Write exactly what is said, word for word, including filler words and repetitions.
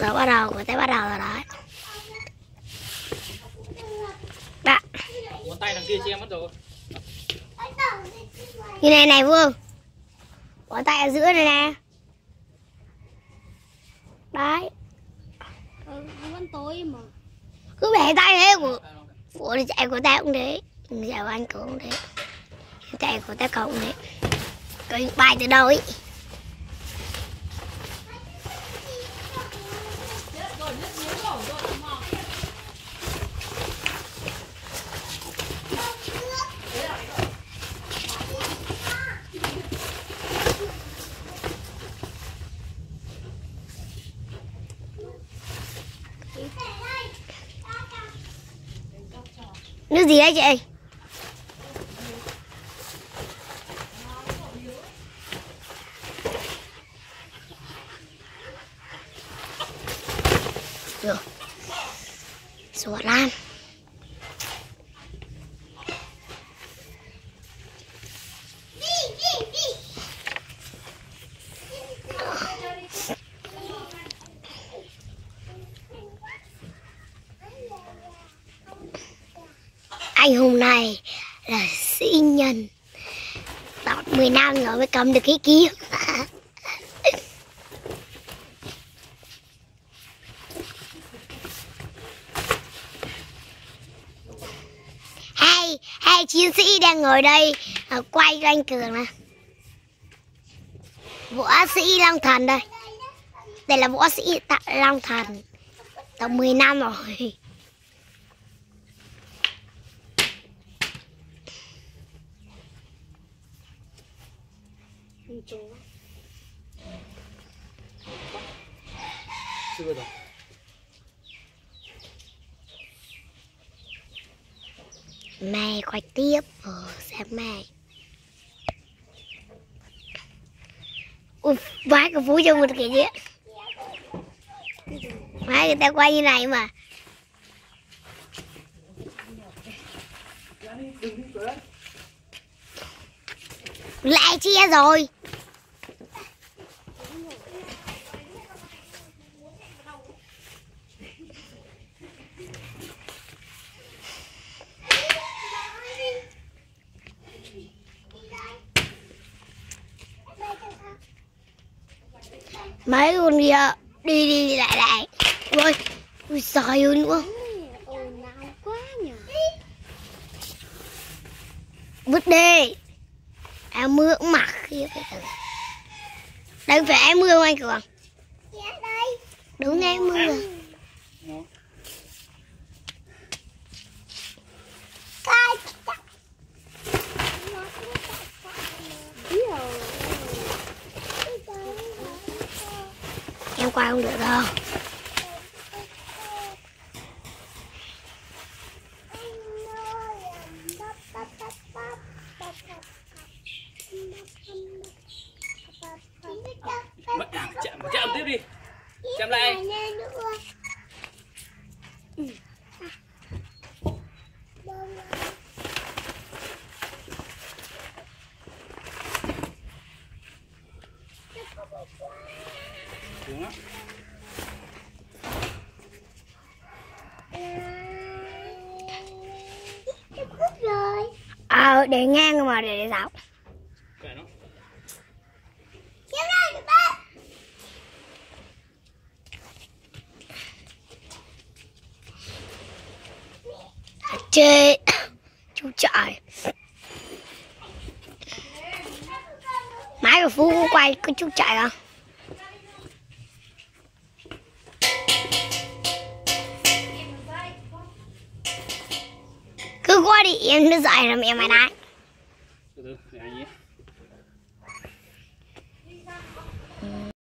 Rồi bắt đầu, người ta bắt đầu rồi đấy. Đó. Ngón tay đằng kia che mất rồi. Như này này Vương. Bỏ tay ở giữa này nè. Đấy. Ừ, vẫn tối mà. Cứ bẻ tay thế của của chạy của ta cũng thế. Chạy của anh cũng thế. Chạy của ta cũng thế. Cái bay từ đâu ấy. Nước gì đấy chị? Được. Sủa lan. Anh hùng này là sĩ nhân, tận mười năm rồi mới cầm được cái kiếm. Hai hai chiến sĩ đang ngồi đây quay cho anh Cường nè. Võ sĩ Long Thần đây. Đây là võ sĩ Long Thần, tận mười năm rồi. Chưa rồi. Mai quay tiếp ở sáng mai. Ui, vãi cái phú cho một cái gì. Vãi người ta quay như này mà. Lại chia rồi. Mấy con kia đi đi lại lại. Ôi, ui trời ơi nữa. Ồn ào quá nhỉ. Vứt đi. Em mưa cũng mặc kia. Đây phải em mưa không anh Cường? Dạ đây. Đúng nghe mưa. Em qua không được đâu. Chạm, chạm tiếp đi. Chạm lại. Đúng á. Rồi. Ờ, để ngang mà để để dọc. Chê chú trời. Máy của Phú có quay có chú chạy không? Cứ qua đi em nó dậy là mẹ mày đánh. Từ từ để anh nhé.